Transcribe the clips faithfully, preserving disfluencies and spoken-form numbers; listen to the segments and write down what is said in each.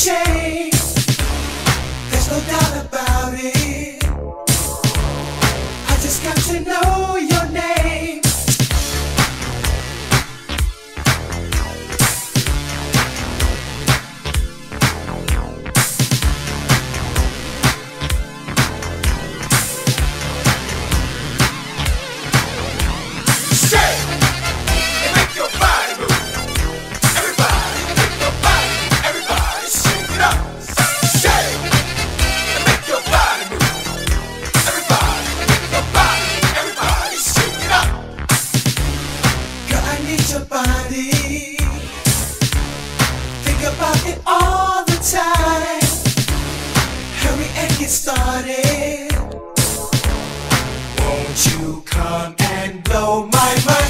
shame. There's no doubt about it. I just got to know your name. Your body, think about it all the time. Hurry and get started. Won't you come and blow my mind?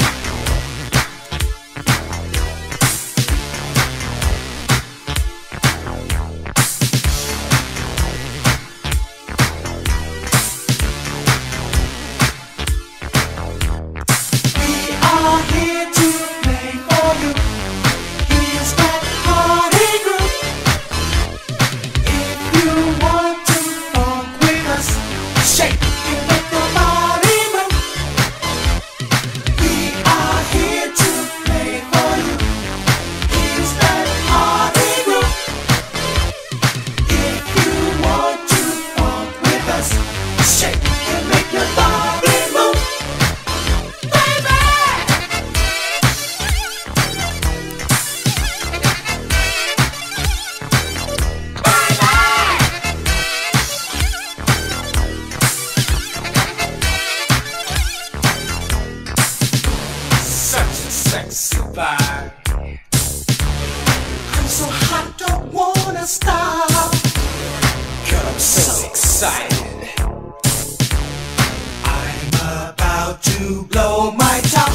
Sexy vibe. I'm so hot, don't wanna stop. Girl, I'm so excited. I'm about to blow my top.